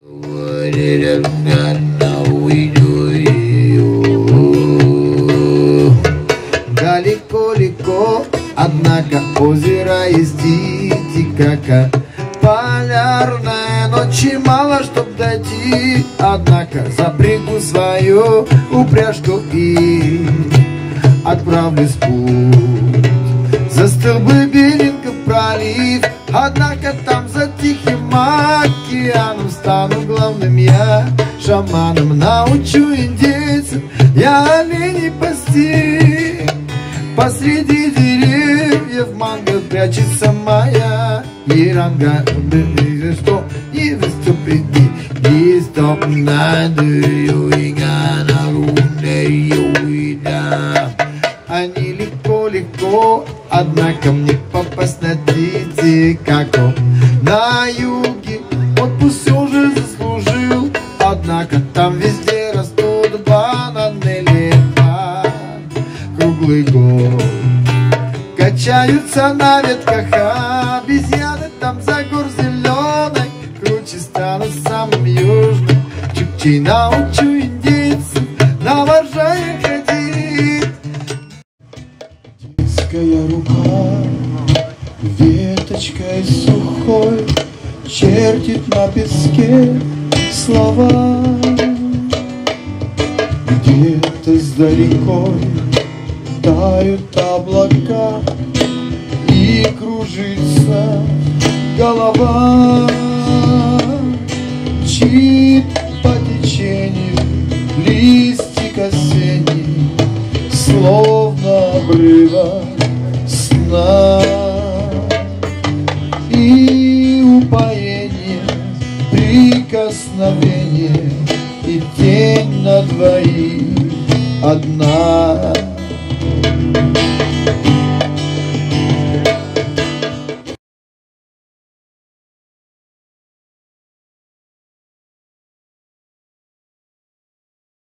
Далеко-далеко, однако озеро есть Титикака. Полярная ночь и мало чтоб дойти, однако запрягу свою упряжку и отправлюсь в путь. Застыл бы Берингов пролив, однако там за Тихим океаном стану главным я. Шаманом научу индейцев я оленей пасти. Посреди деревьев манго прячется моя еранга. Что не выступить, не стоп надо они легко-легко, однако мне попасть на Титикаку. На юге отпуск все же заслужил, однако там везде растут бананы лепа. Круглый год качаются на ветках обезьяны, там за гор зеленой круче стану самым южным. Чукчей научу индейцев на вожжае ходить. Детская рука веточкой сухой чертит на песке слова. Где-то сдалекой тают облака и кружится голова. Мчит по течению листик осенний, словно обрыва сна. И упоение, прикосновение, и тень на двоих одна.